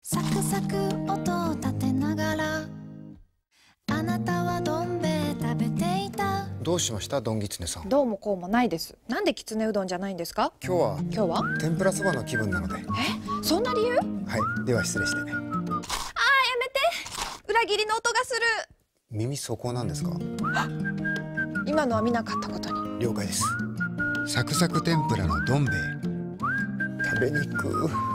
サクサク音を立てながら、あなたはどん兵衛食べていた。 どうしましたドンギツネさん。 どうもこうもないです。なんできつねうどんじゃないんですか？ 今日は天ぷらそばの気分なので。 そんな理由？ はい、では失礼して。 やめて、裏切りの音がする。 耳そこなんですか？ 今のは見なかったことに。 了解です。サクサク天ぷらのどん兵衛、食べにく。